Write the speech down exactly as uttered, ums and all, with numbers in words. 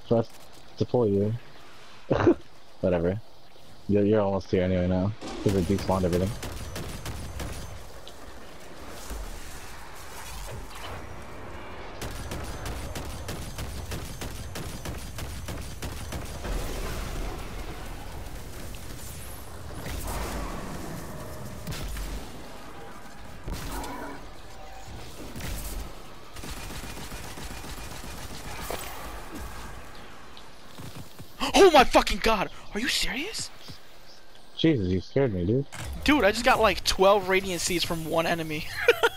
for us to pull you. Whatever. You're, you're almost here anyway now. Because they despawned everything. Oh my fucking god! Are you serious? Jesus, you scared me, dude. Dude, I just got like twelve radiant seeds from one enemy.